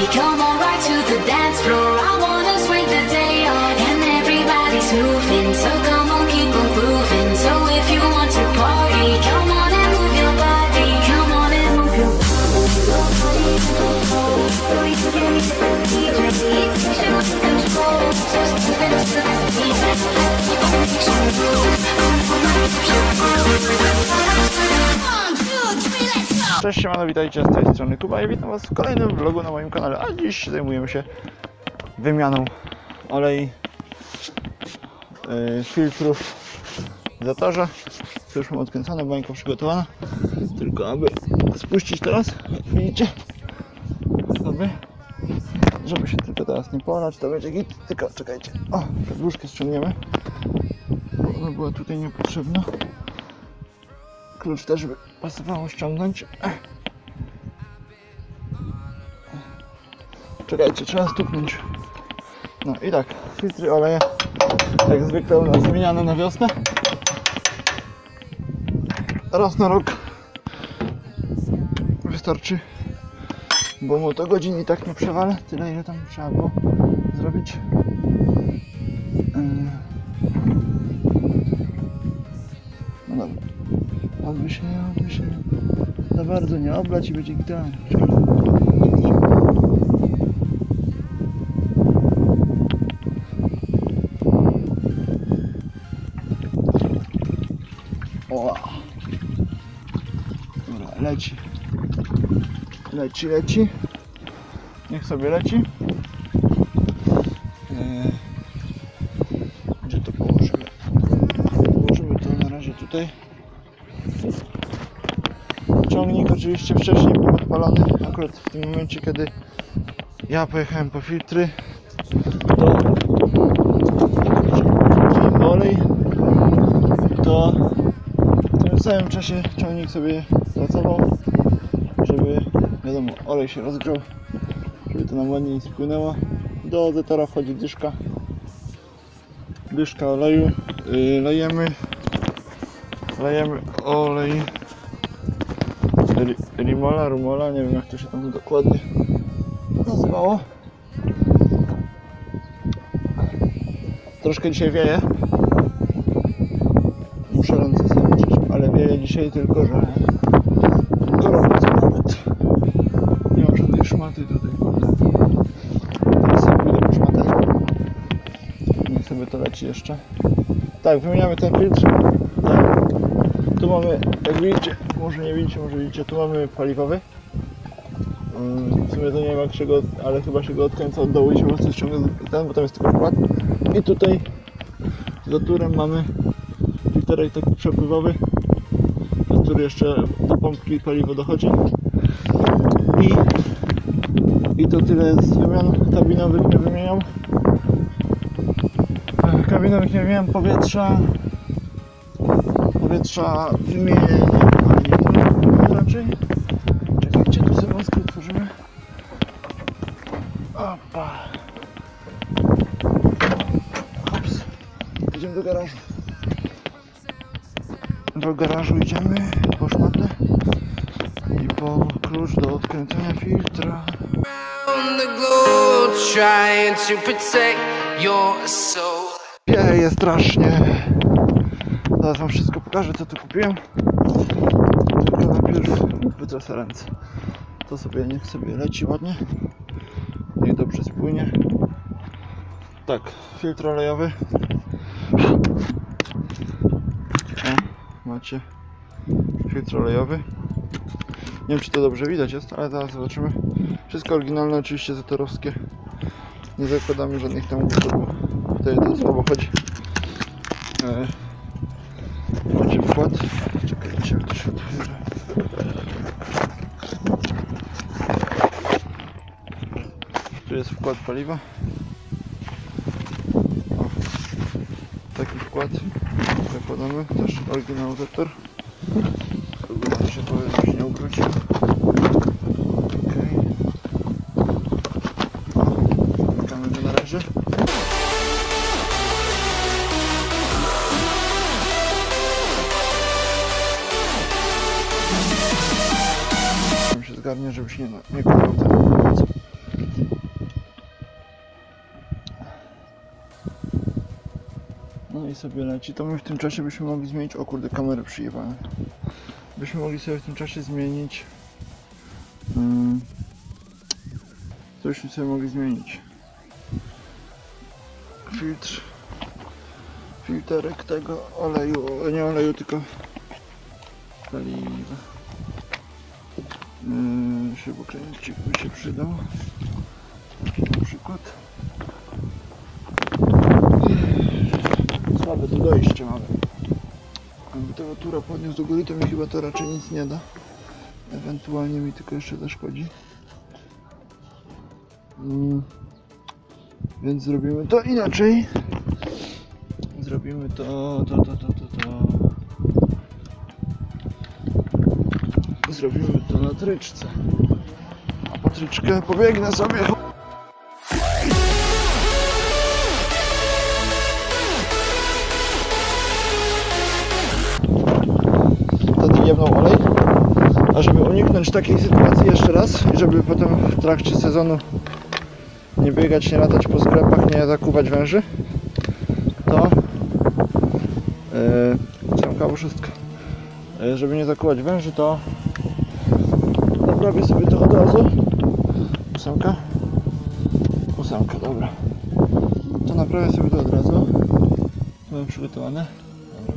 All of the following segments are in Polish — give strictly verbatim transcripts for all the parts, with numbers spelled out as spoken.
Come on right to the dance floor. I wanna swing the day on, and everybody's moving, so come on, keep on grooving. So if you want to party, come on and move your body. Come on and move your body. Cześć, siemano, witajcie, z tej strony Kuba i witam was w kolejnym vlogu na moim kanale, a dziś zajmujemy się wymianą olei, yy, filtrów w zatorze. To już mam odkręcone, bańka przygotowana, tylko aby spuścić teraz, widzicie, sobie, żeby się tylko teraz nie polać, to będzie git, tylko czekajcie, o, przedłużkę ściągniemy, bo ona była tutaj niepotrzebna, klucz też by pasowało ściągnąć. Czekajcie, trzeba stuknąć. No i tak, filtry oleje jak zwykle u nas zmieniane na wiosnę. Raz na rok wystarczy, bo mu to godzin i tak nie przewalę, tyle ile tam trzeba było zrobić. No dobra, odby się, odby się za bardzo nie oblać i będzie idealnie. O, dobra, leci, leci, leci, niech sobie leci. Eee, gdzie to położymy? Położymy to na razie tutaj. Ciągnik oczywiście wcześniej był odpalony, akurat w tym momencie, kiedy ja pojechałem po filtry, to olej, to w tym samym czasie ciągnik sobie pracował, żeby, wiadomo, olej się rozgrzał, żeby to nam ładniej spłynęło. Do zatora wchodzi dyszka, dyszka oleju, yy, lejemy, lejemy olej Rimola, Rumola, nie wiem jak to się tam dokładnie nazywało. Troszkę dzisiaj wieje. Muszę ręce zobaczyć, ale wieje dzisiaj tylko, że gorąco nawet. Nie mam żadnej szmaty tutaj. Teraz sobie pójdę po szmatę. Niech sobie to leci jeszcze. Tak, wymieniamy ten filtr. Tak. Tu mamy, jak widzicie, może nie widzicie, może widzicie, tu mamy paliwowy. W sumie to nie wiem jak się go, ale chyba się go odkręca od dołu i się po prostu ściąga ten, bo tam jest tylko wkład. I tutaj za turem mamy filterek taki przepływowy, do który jeszcze do pompki paliwo dochodzi. I, i to tyle z wymian kabinowych, nie wymieniam. Kabinowych nie wymieniam, powietrza. Powietrza wymienię raczej. Czekajcie, tu sobie wąskę otworzymy. Opa. Hops. Idziemy do garażu. Do garażu idziemy po szmatę i po klucz do odkręcenia filtra. Wieje strasznie. Zaraz wam wszystko pokażę, co tu kupiłem. Tylko najpierw wytrasę ręce. To sobie niech sobie leci ładnie. Niech dobrze spłynie. Tak, filtr olejowy. O, macie filtr olejowy. Nie wiem czy to dobrze widać jest, ale zaraz zobaczymy. Wszystko oryginalne, oczywiście zatorowskie. Nie zakładamy żadnych tam głupot. Tutaj to słabo chodzi. E Macie wkład. Czekajcie, jak to się otwiera. Tu jest wkład paliwa. O, taki wkład zakładamy. Też oryginał zator. Żeby się powiem, że się nie ukrócił. Okay. Zamykamy go na razie. Zgarnie, żeby się nie, nie kurwał ten. olej sobie leci, to my w tym czasie byśmy mogli zmienić, o kurde, kamerę przyjebałem. Byśmy mogli sobie w tym czasie zmienić, hmm, co byśmy sobie mogli zmienić? Filtr, filterek tego oleju, nie oleju, tylko paliwa. Yy, śrubokręcik by się przydał, taki na przykład. Słabe to dojście mamy. Jakby tego tura podniósł do góry, to mi chyba to raczej nic nie da. Ewentualnie mi tylko jeszcze zaszkodzi. Mm. Więc zrobimy to inaczej. Zrobimy to, to, to, to, to, to. Zrobimy to na tryczce. A po tryczkę pobiegnę sobie. Wtedy jebnął olej. A żeby uniknąć takiej sytuacji jeszcze raz i żeby potem w trakcie sezonu nie biegać, nie latać po sklepach, nie zakuwać węży, to yy, zamknęło wszystko. Yy, żeby nie zakuwać węży, to naprawię sobie to od razu. Ósemka? Ósemka, dobra. To naprawię sobie to od razu. To mam przygotowane. Dobra.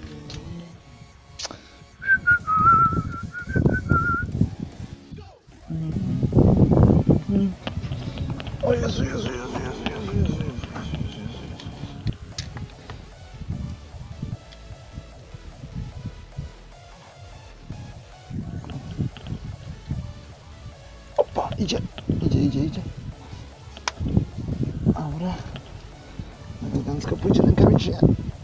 O Jezu, Jezu, Jezu, Jezu, Jezu, Jezu, Jezu, Jezu. Opa, idzie, idzie, idzie, idzie. Dobra. Elegancko pójdzie rękawicznie.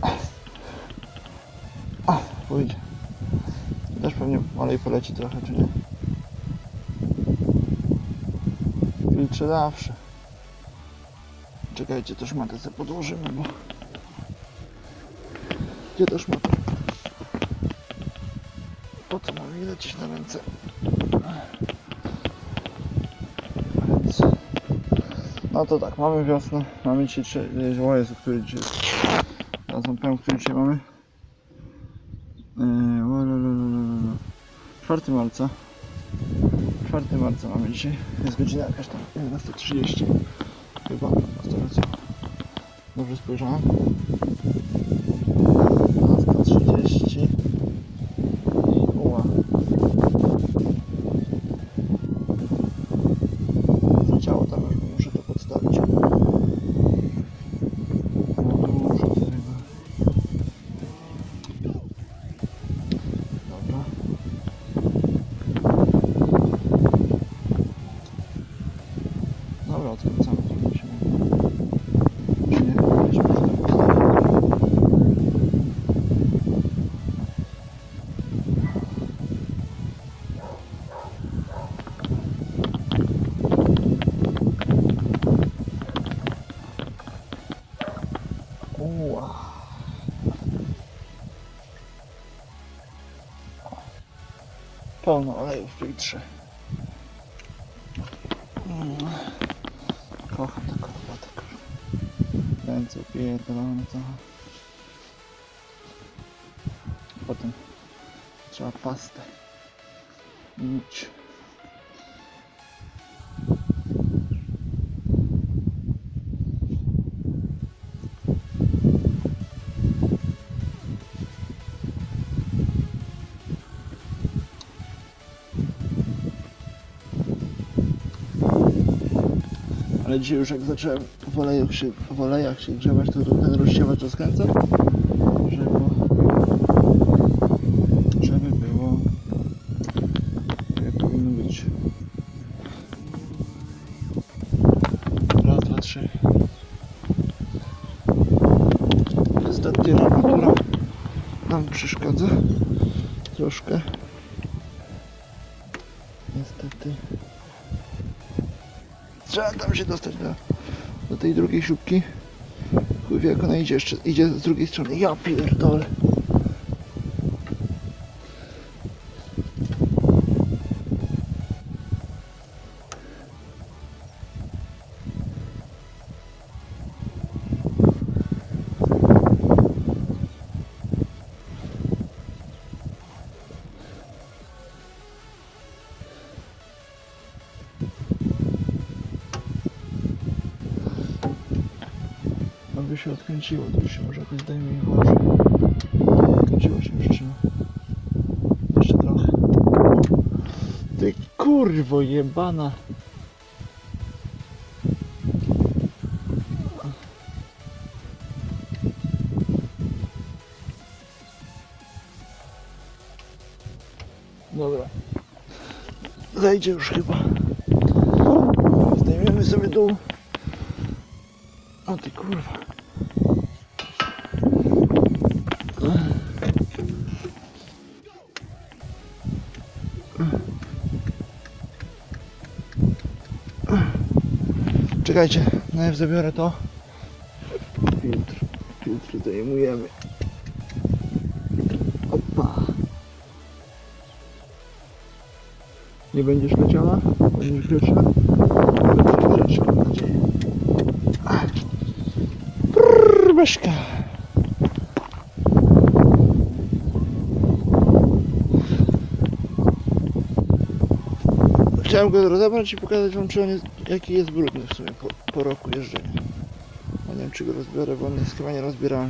O, pójdzie. Też pewnie olej poleci trochę, czy nie? Filtrze zawsze. Czekajcie, też matę sobie podłożymy, bo... Gdzie też matę? Po co mam jej lecieć na ręce? Więc... No to tak, mamy wiosnę, mamy dzisiaj... O Jezu, który dzisiaj jest? Teraz wam powiem, który dzisiaj mamy. czwartego marca. czwartego marca mamy dzisiaj. Jest godzina jakaś tam jedenasta trzydzieści. Chyba, z tego co dobrze spojrzałem. jedenasta trzydzieści. I uła. Zaciało tam, już muszę to podstawić. Muszę sobie go... Dobra. Dobra, odkręcamy to musimy. Czy nie? Weźmy to postawić. Uła. Pełno oleju w filtrze. Mm. Kocham taką robotę. Ręce upierdolone trochę. Potem trzeba pastę myć. Ale dzisiaj już jak zacząłem w olejach się, w olejach się grzebać, to ten rozsiewacz rozkręca, żeby, żeby było jak powinno być. Raz, dwa, trzy. Niestety armatura nam przeszkadza troszkę. Niestety. Trzeba tam się dostać do, do tej drugiej śrubki. Chuj wie, jak ona idzie jeszcze, idzie z drugiej strony. Ja pierdolę. by się odkręciło, to już się może jakoś zdejmie i włoży. Odkręciło się już, czy nie? Jeszcze trochę. Ty kurwo jebana. Dobra. Zejdzie już chyba. Zdejmiemy sobie dół. O ty kurwa. Czekajcie, najpierw zabiorę to. Filtr. Filtr zdejmujemy. Opa. Nie będziesz leciała? Będziesz grzeczna? Będziesz grzeczna, mam nadzieję. Brrr, Beszka. Chciałem go rozebrać i pokazać wam, czy on jest, jaki jest brudny w sumie po, po roku jeżdżenia. Ja nie wiem, czy go rozbiorę, bo on jest chyba nierozbieralny.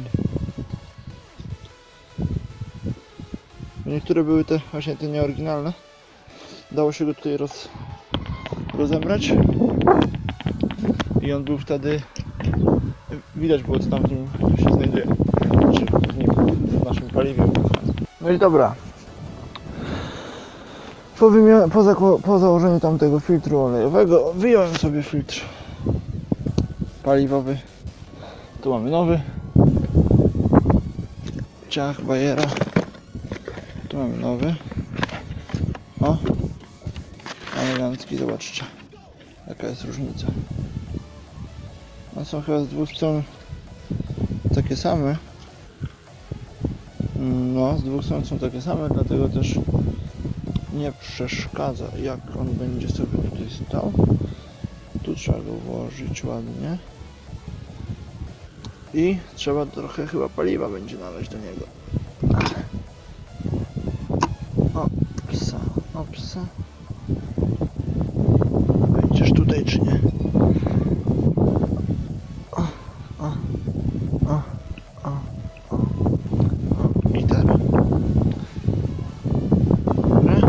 Niektóre były te właśnie te nieoryginalne. Dało się go tutaj roz, rozebrać i on był wtedy, widać było, co tam w nim się znajduje, czy w nim, w naszym paliwie. No i dobra, po, wymia- po, zako- po założeniu tamtego filtru olejowego wyjąłem sobie filtr paliwowy. Tu mamy nowy, ciach Bayera, tu mamy nowy. O, elegancki, zobaczcie jaka jest różnica. One są chyba z dwóch stron takie same. No, z dwóch stron są takie same, dlatego też nie przeszkadza, jak on będzie sobie tutaj stał. Tu trzeba go włożyć ładnie i trzeba trochę chyba paliwa będzie nalać do niego. O psa, o psa. Wejdziesz tutaj czy nie? O, o, o, o, o, o. I teraz. Dobra.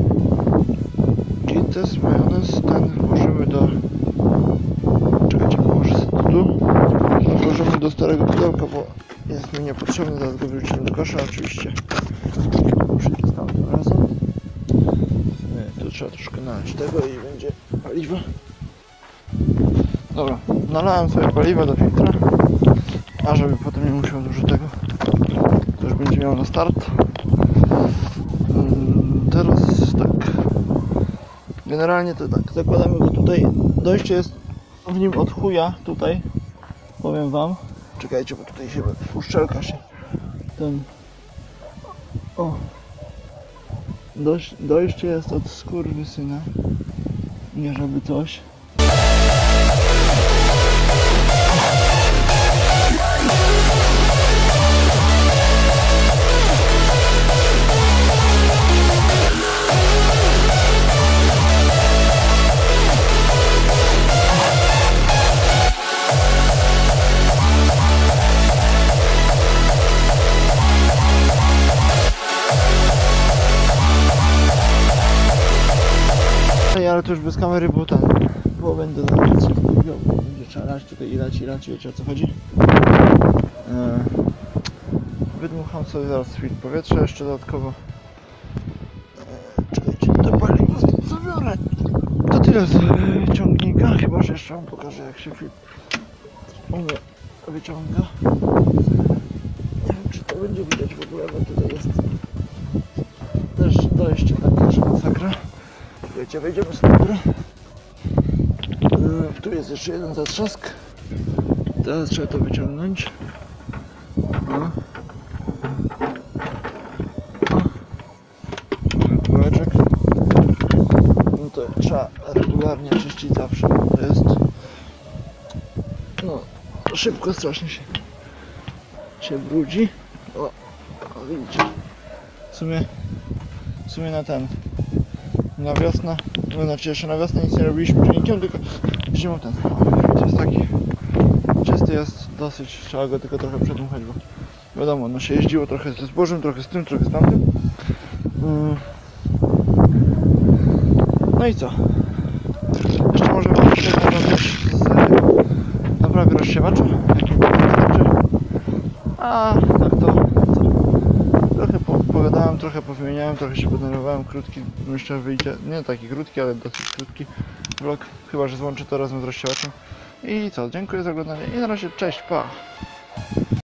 Gites, majonez, ten włożymy do... Czekajcie, może sobie to tu. Włożymy do starego pudełka, bo jest mi niepotrzebny, zaraz go wrzucimy do kosza oczywiście. Muszę to tamtym razem. Nie, tu trzeba troszkę nalać tego i będzie paliwo. Dobra, nalałem sobie paliwo do filtra, a żeby potem nie musiał dużo tego, to już będzie miał na start. Teraz tak, generalnie to tak, zakładamy go tutaj, dojście jest w nim od chuja tutaj, powiem wam. Czekajcie, bo tutaj się uszczelka się ten, o, Dojś, dojście jest od skurwysyna, nie żeby coś. Ale to już bez kamery, bo ten, bo będę zaraz będzie trzeba lać tutaj i lać i lać, wiecie o co chodzi. Eee, wydmucham sobie zaraz filtr powietrza jeszcze dodatkowo. Eee, czekajcie, to paliwo zabiorę. To tyle z e, ciągnika, chyba że jeszcze wam pokażę jak się filtr u mnie wyciąga. Nie wiem czy to będzie widać w ogóle, bo tutaj jest też dojście takie, że masakra. Słuchajcie, wejdziemy z góry. Yy, tu jest jeszcze jeden zatrzask. Teraz trzeba to wyciągnąć. No. Kółeczek. No to trzeba regularnie czyścić zawsze. To jest... No, szybko strasznie się, się brudzi. O, o widzicie. W sumie, w sumie na ten... Na wiosnę, no znaczy jeszcze na wiosnę nic nie robiliśmy czynnikiem, tylko zimą ten, to jest taki czysty niestety jest dosyć, trzeba go tylko trochę przedmuchać, bo wiadomo, no się jeździło trochę ze zbożem, trochę z tym, trochę z tamtym. Mm. No i co? Jeszcze może wam przekazam też z naprawy rozsiewacza, jaki wystarczy. A tak to co? Trochę pogadałem, trochę powymieniałem, trochę się podenerwowałem, krótki, myślę, wyjdzie, nie taki krótki, ale dosyć krótki vlog, chyba że złączę to razem z rozsiewaczem. I co, dziękuję za oglądanie i na razie, cześć, pa!